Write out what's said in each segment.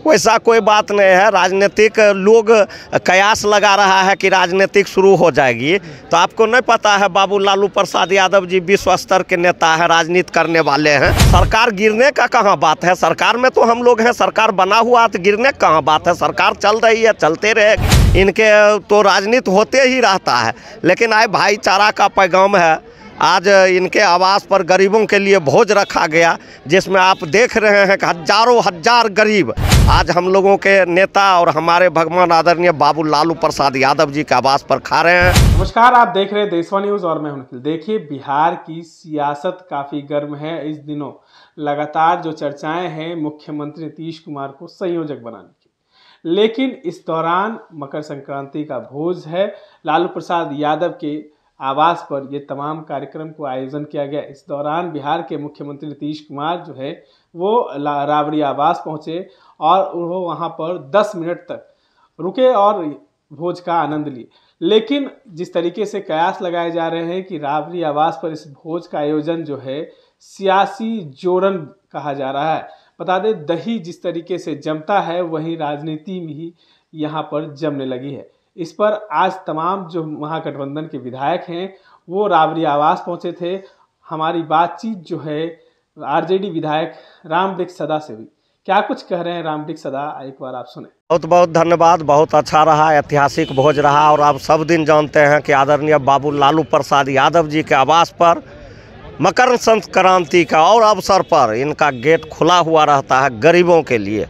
वैसा कोई बात नहीं है। राजनीतिक लोग कयास लगा रहा है कि राजनीतिक शुरू हो जाएगी, तो आपको नहीं पता है बाबू लालू प्रसाद यादव जी विश्व स्तर के नेता हैं, राजनीति करने वाले हैं। सरकार गिरने का कहाँ बात है, सरकार में तो हम लोग हैं, सरकार बना हुआ तो गिरने का कहाँ बात है। सरकार चल रही है, चलते रहेगी, इनके तो राजनीति होते ही रहता है। लेकिन आज भाईचारा का पैगाम है। आज इनके आवास पर गरीबों के लिए भोज रखा गया, जिसमें आप देख रहे हैं कि हजारों हजार गरीब आज हम लोगों के नेता और हमारे भगवान आदरणीय बाबू लालू प्रसाद यादव जी के आवास पर खा रहे हैं। नमस्कार, आप देख रहे हैं देशवा न्यूज और मैं हूं निखिल। देखिए, बिहार की सियासत काफ़ी गर्म है इस दिनों। लगातार जो चर्चाएं हैं मुख्यमंत्री नीतीश कुमार को संयोजक बनाने की, लेकिन इस दौरान मकर संक्रांति का भोज है। लालू प्रसाद यादव के आवास पर ये तमाम कार्यक्रम को आयोजन किया गया। इस दौरान बिहार के मुख्यमंत्री नीतीश कुमार जो है वो राबड़ी आवास पहुंचे और वो वहां पर 10 मिनट तक रुके और भोज का आनंद लिए। लेकिन जिस तरीके से कयास लगाए जा रहे हैं कि राबड़ी आवास पर इस भोज का आयोजन जो है सियासी जोरन कहा जा रहा है। बता दें, दही जिस तरीके से जमता है वहीं राजनीति में ही यहाँ पर जमने लगी है। इस पर आज तमाम जो महागठबंधन के विधायक हैं वो राबड़ी आवास पहुंचे थे। हमारी बातचीत जो है आरजेडी विधायक रामवृक्ष सदा से हुई। क्या कुछ कह रहे हैं रामवृक्ष सदा, एक बार आप सुने। बहुत बहुत धन्यवाद। बहुत अच्छा रहा, ऐतिहासिक भोज रहा। और आप सब दिन जानते हैं कि आदरणीय बाबू लालू प्रसाद यादव जी के आवास पर मकर संक्रांति का और अवसर पर इनका गेट खुला हुआ रहता है गरीबों के लिए।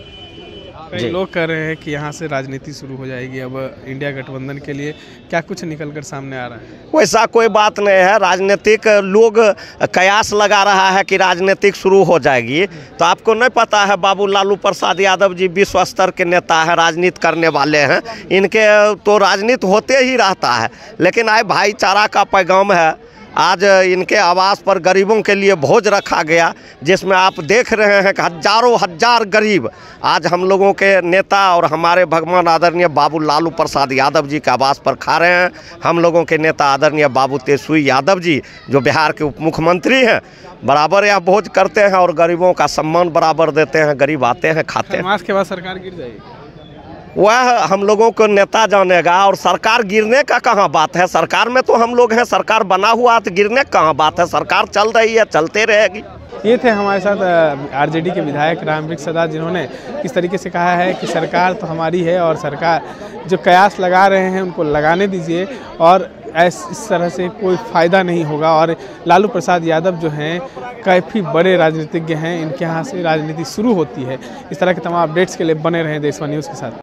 कई लोग कह रहे हैं कि यहाँ से राजनीति शुरू हो जाएगी अब इंडिया गठबंधन के लिए। क्या कुछ निकल कर सामने आ रहा है? वैसा कोई बात नहीं है। राजनीतिक लोग कयास लगा रहा है कि राजनीतिक शुरू हो जाएगी, तो आपको नहीं पता है बाबू लालू प्रसाद यादव जी विश्व स्तर के नेता हैं, राजनीति करने वाले हैं, इनके तो राजनीति होते ही रहता है। लेकिन आज भाईचारा का पैगाम है। आज इनके आवास पर गरीबों के लिए भोज रखा गया, जिसमें आप देख रहे हैं कि हजारों हजार गरीब आज हम लोगों के नेता और हमारे भगवान आदरणीय बाबू लालू प्रसाद यादव जी के आवास पर खा रहे हैं। हम लोगों के नेता आदरणीय बाबू तेजस्वी यादव जी जो बिहार के उप मुख्यमंत्री हैं, बराबर यह भोज करते हैं और गरीबों का सम्मान बराबर देते हैं। गरीब आते हैं, खाते हैं। के बाद सरकार गिर जाएगी, वह हम लोगों को नेता जानेगा। और सरकार गिरने का कहाँ बात है, सरकार में तो हम लोग हैं, सरकार बना हुआ तो गिरने का कहाँ बात है। सरकार चल रही है, चलते रहेगी। ये थे हमारे साथ आरजेडी के विधायक रामवृक्ष सदा, जिन्होंने इस तरीके से कहा है कि सरकार तो हमारी है और सरकार जो कयास लगा रहे हैं उनको लगाने दीजिए और इस तरह से कोई फ़ायदा नहीं होगा। और लालू प्रसाद यादव जो हैं काफ़ी बड़े राजनीतिज्ञ हैं, इनके यहाँ से राजनीति शुरू होती है। इस तरह के तमाम अपडेट्स के लिए बने रहें देशवा न्यूज़ के साथ।